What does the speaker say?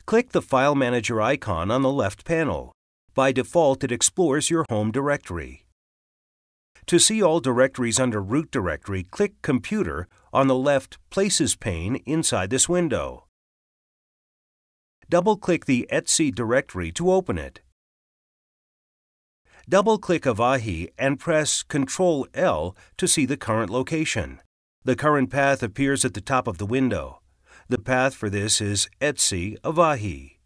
Click the File Manager icon on the left panel. By default, it explores your home directory. To see all directories under Root Directory, click Computer on the left Places pane inside this window. Double-click the etc directory to open it. Double-click Avahi and press Ctrl-L to see the current location. The current path appears at the top of the window. The path for this is etc Avahi.